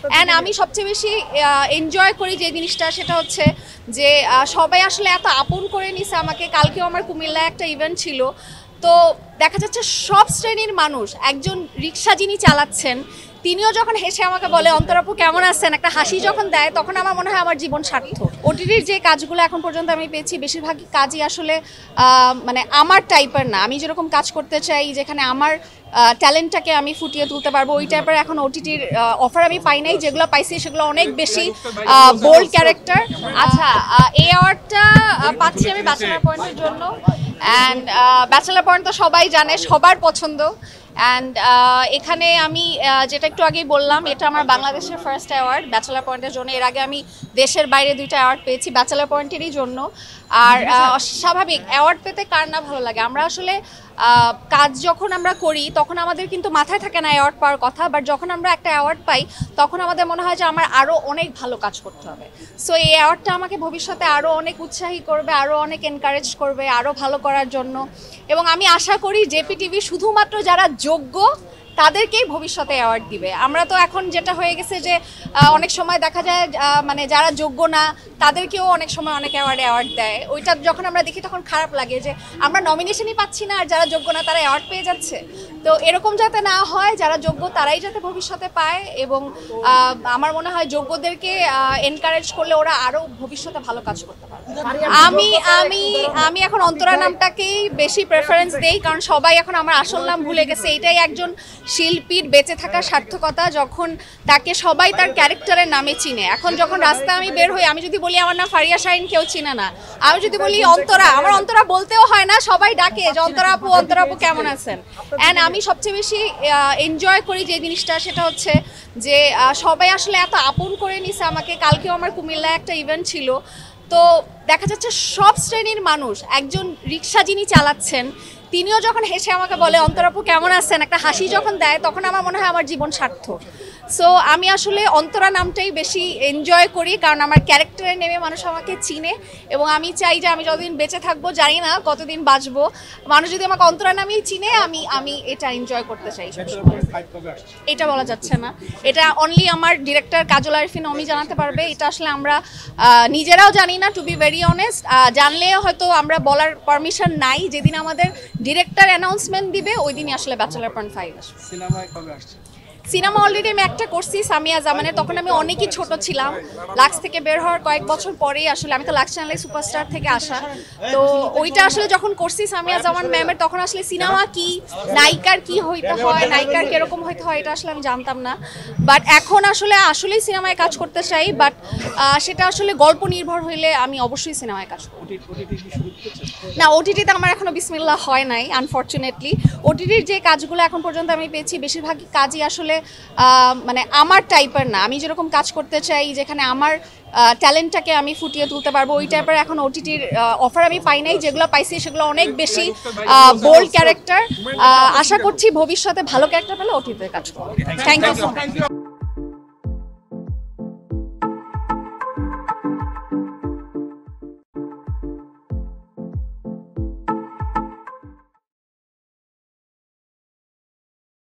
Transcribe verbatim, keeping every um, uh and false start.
And আমি সবচেয়ে বেশি এনজয় করি যে জিনিসটা সেটা হচ্ছে যে সবাই আসলে এত আপন করে নিছে আমাকে। কালকেও আমার কুমিল্লায় একটা ইভেন্ট ছিল, তো দেখা যাচ্ছে সব শ্রেণীর মানুষ, একজন রিক্সা যিনি চালাচ্ছেন তিনিও যখন হেসে আমাকে বলে অন্তরা আপু কেমন আছেন, একটা হাসি যখন দেয়, তখন আমার মনে হয় আমার জীবন সার্থক। ওটিটির যে কাজগুলো এখন পর্যন্ত আমি পেয়েছি বেশিরভাগই কাজই আসলে মানে আমার টাইপের না। আমি যেরকম কাজ করতে চাই, যেখানে আমার ট্যালেন্টটাকে আমি ফুটিয়ে তুলতে পারবো, ওই টাইপের এখন ওটিটির অফার আমি পাই নাই। যেগুলো পাইছি সেগুলো অনেক বেশি বোল্ড ক্যারেক্টার। আচ্ছা, এই অ্যাওয়ার্ডটা পাচ্ছি আমি ব্যাচেলার পয়েন্টের জন্য। অ্যান্ড ব্যাচেলার পয়েন্ট তো সবাই জানে, সবার পছন্দ। অ্যান্ড এখানে আমি যেটা একটু আগেই বললাম, এটা আমার বাংলাদেশের ফার্স্ট অ্যাওয়ার্ড ব্যাচেলার পয়েন্টের জন্য। এর আগে আমি দেশের বাইরে দুইটা অ্যাওয়ার্ড পেয়েছি ব্যাচেলার পয়েন্টেরই জন্য। আর স্বাভাবিক, অ্যাওয়ার্ড পেতে কার না ভালো লাগে। আমরা আসলে কাজ যখন আমরা করি তখন আমাদের কিন্তু মাথায় থাকে না অ্যাওয়ার্ড পাওয়ার কথা, বাট যখন আমরা একটা অ্যাওয়ার্ড পাই তখন আমাদের মনে হয় যে আমার আরও অনেক ভালো কাজ করতে হবে। সো এই অ্যাওয়ার্ডটা আমাকে ভবিষ্যতে আরও অনেক উৎসাহী করবে, আরও অনেক এনকারেজ করবে আরও ভালো করার জন্য। এবং আমি আশা করি জেপি টিভি শুধুমাত্র যারা যোগ্য তাদেরকেই ভবিষ্যতে অ্যাওয়ার্ড দিবে। আমরা তো এখন যেটা হয়ে গেছে যে অনেক সময় দেখা যায় মানে যারা যোগ্য না তাদেরকেও অনেক সময় অনেক অ্যাওয়ার্ডে অ্যাওয়ার্ড দেয়। ওইটা যখন আমরা দেখি তখন খারাপ লাগে যে আমরা নমিনেশনই পাচ্ছি না আর যারা যোগ্য না তারা অ্যাওয়ার্ড পেয়ে যাচ্ছে। তো এরকম যাতে না হয়, যারা যোগ্য তারাই যাতে ভবিষ্যতে পায়। এবং আমার মনে হয় যোগ্যদেরকে এনকারেজ করলে ওরা আরও ভবিষ্যতে ভালো কাজ করতে পারে। আমি আমি আমি এখন অন্তরা নামটাকেই বেশি প্রেফারেন্স দেই, কারণ সবাই এখন আমার আসল নাম ভুলে গেছে। এটাই একজন শিল্পীর বেঁচে থাকার সার্থকতা, যখন তাকে সবাই তার ক্যারেক্টারের নামে চিনে। এখন যখন রাস্তায় আমি বের হই, আমি যদি বলি আমার নাম ফারিয়া শাহিন, কেউ চিনে না। আমি যদি বলি অন্তরা, আমার অন্তরা বলতেও হয় না, সবাই ডাকে যে অন্তরা আপু, অন্তরা আপু কেমন আছেন। অ্যান্ড আমি সবচেয়ে বেশি এনজয় করি যে জিনিসটা সেটা হচ্ছে যে সবাই আসলে এত আপন করে নিছে আমাকে। কালকেও আমার কুমিল্লায় একটা ইভেন্ট ছিল, তো দেখা যাচ্ছে সব শ্রেণীর মানুষ, একজন রিক্সা যিনি চালাচ্ছেন তিনিও যখন হেসে আমাকে বলে অন্তরা আপু কেমন আছেন, একটা হাসি যখন দেয়, তখন আমার মনে হয় আমার জীবন সার্থক। সো আমি আসলে অন্তরা নামটাই বেশি এনজয় করি, কারণ আমার ক্যারেক্টারে নেমে মানুষ আমাকে চিনে। এবং আমি চাই যে আমি যতদিন বেঁচে থাকবো, জানি না কতদিন বাঁচবো, মানুষ যদি আমাকে অন্তরা নামেই চিনে, আমি আমি এটা এনজয় করতে চাই। এটা বলা যাচ্ছে না, এটা অনলি আমার ডিরেক্টর কাজল আরিফিন অমি জানাতে পারবে। এটা আসলে আমরা নিজেরাও জানি না, টু বি ভেরি অনেস্ট। জানলে হয়তো আমরা বলার পারমিশন নাই। যেদিন আমাদের ডিরেক্টর অ্যানাউন্সমেন্ট দিবে ওই দিনই আসলে ব্যাচেলার পয়েন্ট ফাইভ আসবে। সিনেমায় কবে আসছে? সিনেমা অলরেডি আমি একটা করছি সামিয়া জামানের, তখন আমি অনেকই ছোট ছিলাম। লাক্স থেকে বের হওয়ার কয়েক বছর পরেই আসলে, আমি তো লাক্স চ্যানেলে সুপারস্টার থেকে আসা, তো ওইটা আসলে যখন করছি সামিয়া জামান ম্যামের, তখন আসলে সিনেমা কি, নায়িকার কি হইতে হয়, নায়িকার কিরকম হইতে হয়, এটা আসলে আমি জানতাম না। বাট এখন আসলে আসলেই সিনেমায় কাজ করতে চাই, বাট সেটা আসলে গল্প নির্ভর হইলে আমি অবশ্যই সিনেমায় কাজ করব। না, ওটিটিতে আমার এখনো বিসমিল্লাহ হয় নাই আনফর্চুনেটলি। ওটিটির যে কাজগুলো এখন পর্যন্ত আমি পেয়েছি বেশিরভাগই কাজই আসলে মানে আমার টাইপের না। আমি যেরকম কাজ করতে চাই, যেখানে আমার ট্যালেন্টটাকে আমি ফুটিয়ে তুলতে পারবো, ওই টাইপের এখন ওটিটির অফার আমি পাই নাই। যেগুলো পাইছি সেগুলো অনেক বেশি বোল্ড ক্যারেক্টার। আশা করছি ভবিষ্যতে ভালো ক্যারেক্টার পেলে ওটিটিতে কাজ করবো। Thank you so much.